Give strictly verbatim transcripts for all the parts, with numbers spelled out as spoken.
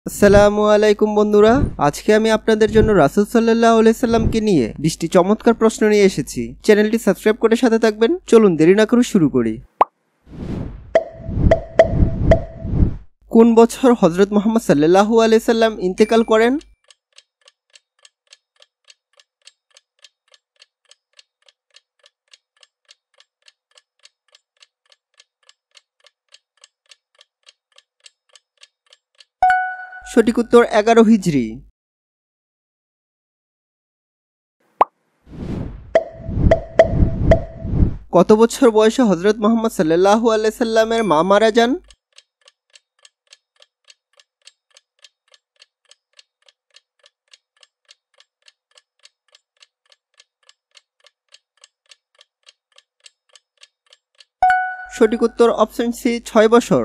আসসালামু আলাইকুম বন্ধুরা, আজকে আমি আপনাদের জন্য রাসূল সাল্লাল্লাহু আলাইহি সাল্লামকে নিয়ে বিশটি চমৎকার প্রশ্ন নিয়ে এসেছি। চ্যানেলটি সাবস্ক্রাইব করে সাথে থাকবেন। চলুন দেরি না করে শুরু করি। কোন বছর হযরত মুহাম্মদ সাল্লাল্লাহু আলাইহি সাল্লাম ইন্তেকাল করেন? সঠিক উত্তর এগারো হিজরি। কত বছর বয়সে হযরত মুহাম্মদ সাল্লাল্লাহু আলাইহি সাল্লামের মা মারা যান? সঠিক উত্তর অপশন সি, ছয় বছর।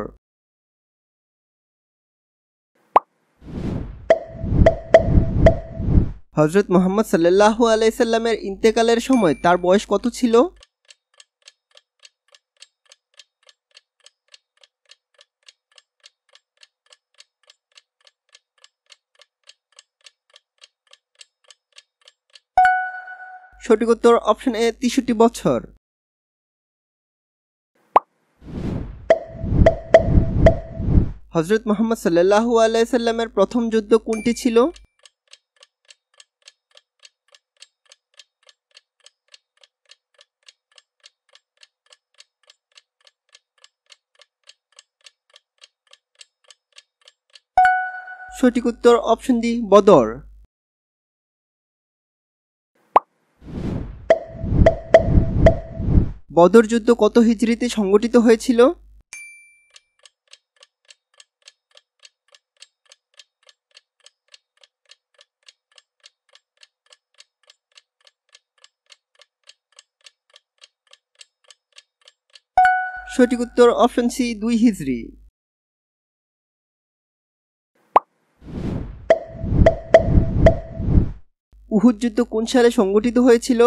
হযরত মুহাম্মদ সাল্লাল্লাহু আলাইহি সাল্লামের ইন্তেকালের সময় তার বয়স কত ছিল? সঠিক উত্তর অপশন এ, তেষট্টি বছর। হযরত মুহাম্মদ সাল্লাল্লাহু আলাইহি সাল্লামের প্রথম যুদ্ধ কোনটি ছিল? সঠিক উত্তর অপশন ডি, বদর। বদর যুদ্ধ কত হিজরিতে সংঘটিত হয়েছিল? সঠিক উত্তর অপশন সি, দুই হিজরি। উহুদ যুদ্ধ কোন সালে সংঘটিত হয়েছিল?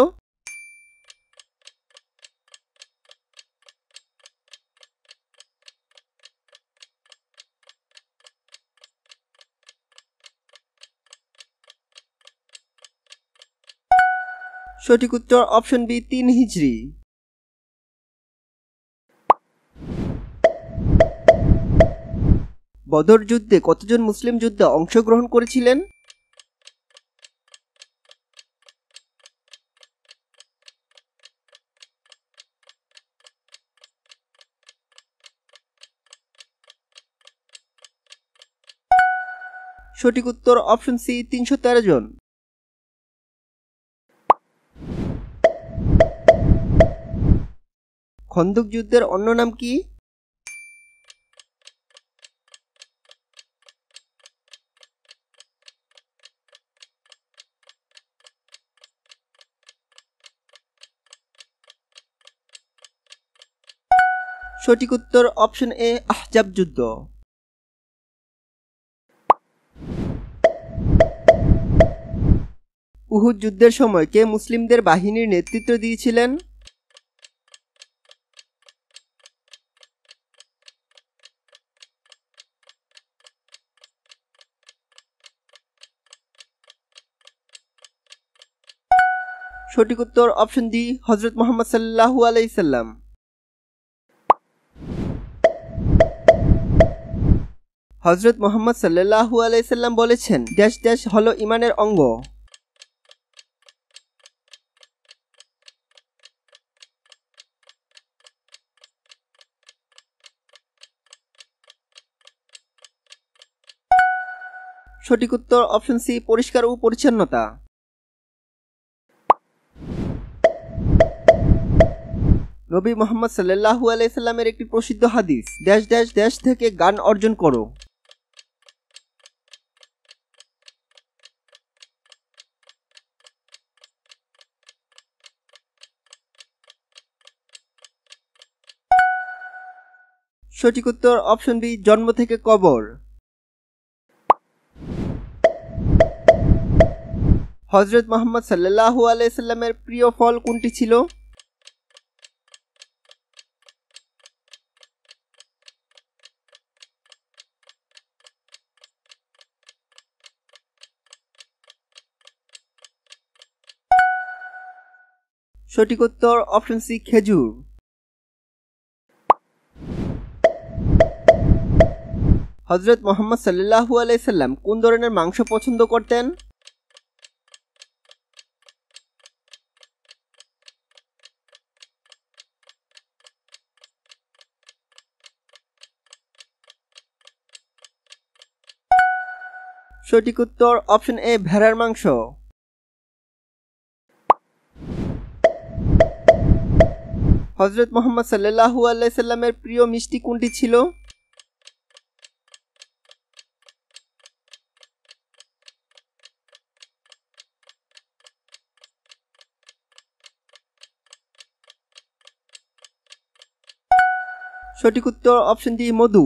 সঠিক উত্তর অপশন বি, তিন হিজরি। বদর যুদ্ধে কতজন মুসলিম যোদ্ধা অংশগ্রহণ করেছিলেন? সঠিক উত্তর অপশন সি, তিনশো তেরো জন। খন্দক যুদ্ধের অন্য নাম কি? সঠিক উত্তর অপশন এ, আহজাব যুদ্ধ। উহুদ যুদ্ধের সময় কে মুসলিমদের বাহিনীর নেতৃত্ব দিয়েছিলেন? সঠিক উত্তর অপশন ডি, হযরত মুহাম্মদ সাল্লাল্লাহু আলাইহি সাল্লাম। হযরত মুহাম্মদ সাল্লাল্লাহু আলাইহি সাল্লাম বলেছেন, ড্যাশ ড্যাশ হলো ঈমানের অঙ্গ। সঠিক উত্তর অপশন সি, পরিষ্কার ও পরিচ্ছন্নতা। নবী মুহাম্মদ সাল্লাল্লাহু আলাইহি সাল্লামের একটি প্রসিদ্ধ হাদিস, ড্যাশ ড্যাশ ড্যাশ থেকে জ্ঞান অর্জন করো। সঠিক উত্তর অপশন বি, জন্ম থেকে কবর। হযরত মুহাম্মদ সাল্লাল্লাহু আলাইহি সাল্লামের প্রিয় ফল কোনটি ছিল? সঠিক উত্তর অপশন সি খেজুর। হযরত মুহাম্মদ সাল্লাল্লাহু আলাইহি সাল্লাম কোন ধরনের মাংস পছন্দ করতেন? সঠিক উত্তর অপশন এ ভেড়ার মাংস। হযরত মুহাম্মদ সাল্লাল্লাহু আলাইহি সাল্লামের প্রিয় মিষ্টি কোনটি ছিল? সঠিক উত্তর অপশন ডি মধু।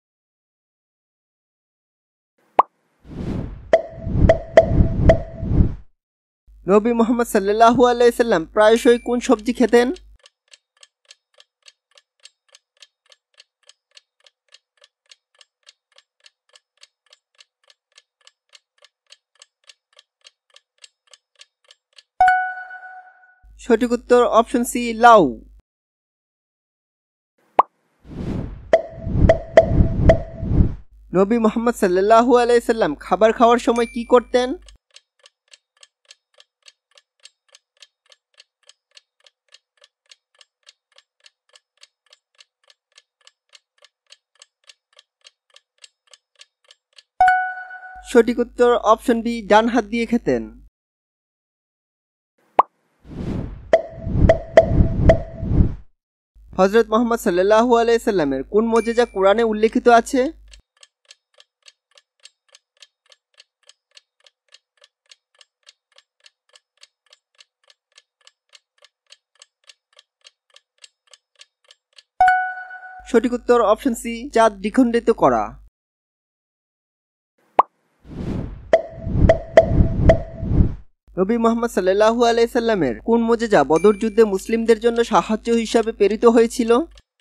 নবী মুহাম্মদ সাল্লাল্লাহু আলাইহি সাল্লাম প্রায়শই কোন সবজি খেতেন? সঠিক উত্তর অপশন সি লাউ। নবী মুহাম্মদ সাল্লাল্লাহু আলাইহি সাল্লাম খাবার খাওয়ার সময় কি করতেন? সঠিক উত্তর অপশন বি ডান হাত দিয়ে খেতেন। হযরত মুহাম্মদ সাল্লাল্লাহু আলাইহি সাল্লামের কোন মুজিজা কোরআনে উল্লেখিত আছে? সঠিক উত্তর অপশন সি চাঁদ দ্বিখণ্ডিত করা। নবী মুহাম্মদ সাল্লাল্লাহু আলাইহি সাল্লামের কোন মুজিজা বদর যুদ্ধে মুসলিমদের জন্য সাহায্য হিসাবে প্রেরিত হয়েছিল?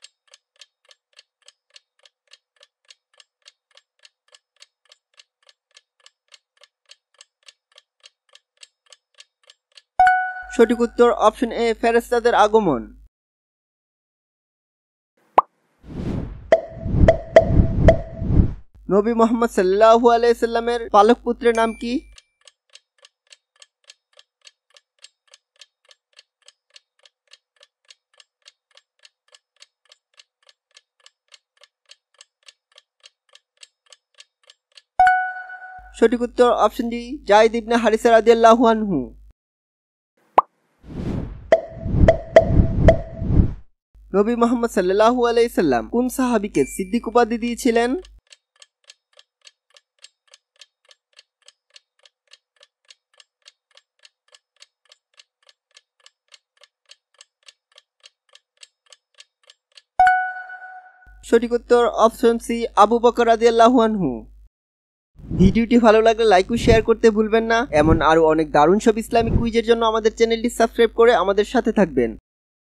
সঠিক উত্তর অপশন এ ফেরেশতাদের আগমন। নবী মুহাম্মদ সাল্লাল্লাহু আলাইহি সাল্লামের পালক পুত্রের নাম কি? সঠিক উত্তর option D Zayed ibn Haritha রাদিয়াল্লাহু আনহু। নবী মুহাম্মদ সাল্লাল্লাহু আলাইহি সাল্লাম কোন সাহাবীকে সিদ্দিক উপাধি দিয়েছিলেন? সঠিক উত্তর অপশন সি আবু বকর রাদিয়াল্লাহু আনহু। ভিডিওটি ভালো লাগলে লাইক ও শেয়ার করতে ভুলবেন না। এমন আরো অনেক দারুণ সব ইসলামিক কুইজের জন্য আমাদের চ্যানেলটি সাবস্ক্রাইব করে আমাদের সাথে থাকবেন।